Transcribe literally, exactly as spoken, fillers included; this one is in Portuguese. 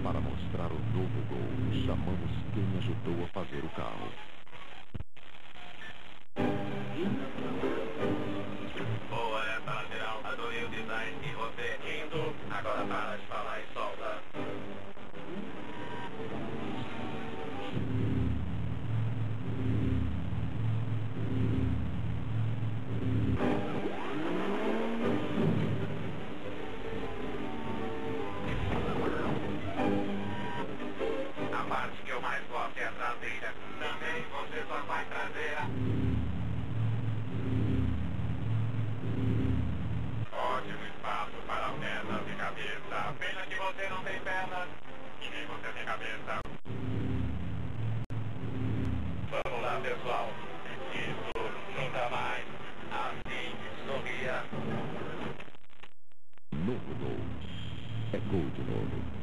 Para mostrar o novo Gol, chamamos quem ajudou a fazer o carro. Boa essa lateral, adorei o design e você indo. Agora para de falar e solta. A parte que eu mais gosto é a traseira. Também você só faz traseira. Ótimo espaço para pernas e cabeça. Pena que você não tem pernas e nem você tem cabeça. Vamos lá, pessoal. Isso, nunca mais. Assim, sorria. Novo Gol. É Gol de novo.